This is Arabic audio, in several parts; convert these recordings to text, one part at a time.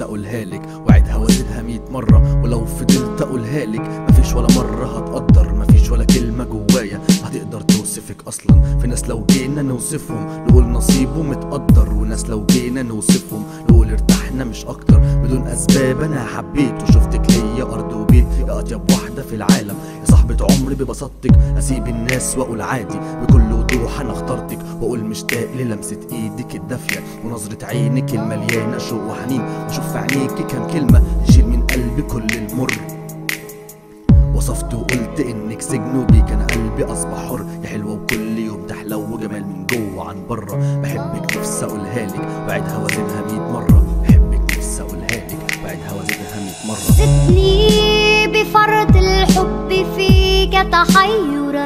نفسي اقولها لك وعدها وازيدها 100 مرة، ولو فضلت اقولها لك مفيش ولا مرة هتقدر، مفيش ولا كلمة جوايا هتقدر توصفك اصلا. في ناس لو جينا نوصفهم نقول نصيبه متقدر، وناس لو جينا نوصفهم نقول ارتحنا مش اكتر. بدون اسباب انا حبيت وشفتك ليا ارض وبيت، يا اطيب واحدة في العالم يا صاحبة عمري. ببساطتك اسيب الناس واقول عادي بكل وضوح انا اخترتك، واقول مشتاق للمسة ايدك الدافية ونظرة عينك المليانة شوق وحنين، واشوف في عينيكي كام كلمة تشيل من قلبي كل المر. وصفت وقلت انك سجن وبيك انا قلبي اصبح حر، يا حلوة وكل يوم تحلو جمال من جوه عن بره. بحبك نفسي اقولها لك وعدها وازيدها 100 مرة، بحبك نفسي اقولها لك وعدها وازيدها 100 مرة. زدني بفرط الحب فيك تحيرا،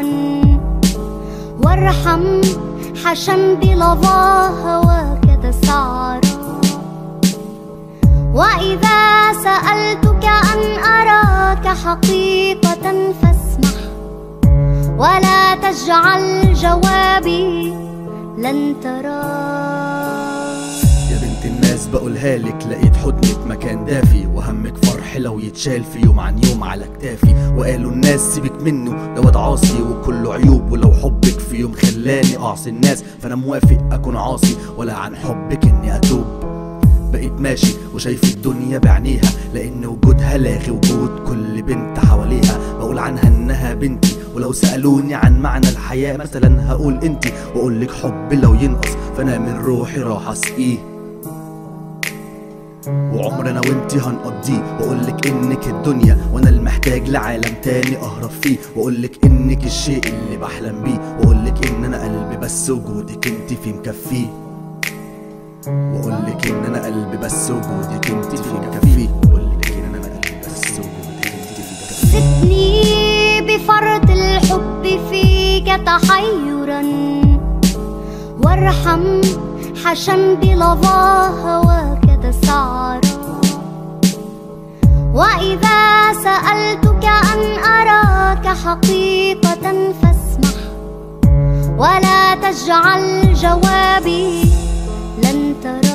وارحم حشم بلظى هواك تسعرا. وإذا سألتك أن أراك حقيقة فاسمح، ولا تجعل جوابي لن تراه. يا بنت الناس بقولها لك لقيت حضنك مكان دافي، وهمك فرح لو يتشال في يوم عن يوم على كتافي. وقالوا الناس سيبك منه ده واد عاصي وكله عيوب، ولو حبك في يوم خلاني اعصي الناس فانا موافق اكون عاصي، ولا عن حبك اني اتوب. بقيت ماشي وشايف الدنيا بعينيها، لان وجودها لاغي وجود كل بنت حواليها. بقول عنها انها بنتي، ولو سألوني عن معنى الحياة مثلا هقول انتي، واقول لك حب لو ينقص فانا من روحي راح اسقيه، وعمر انا وانتي هنقضيه. واقولك انك الدنيا وانا المحتاج لعالم تاني اهرب فيه، واقولك انك الشيء اللي بحلم بيه، واقولك ان انا قلبي بس وجودك انتي فيه مكفيه، واقولك ان انا قلبي بس وجودك انتي فيه مكفيه، واقولك ان انا قلبي بس وجودك انتي فيه مكفيه. زدني بفرط الحب فيك تحيرا، وارحم حشم بلظى هواك تسعرا. وإذا سألتك أن أراك حقيقة فاسمح، ولا تجعل جوابي لن تراه.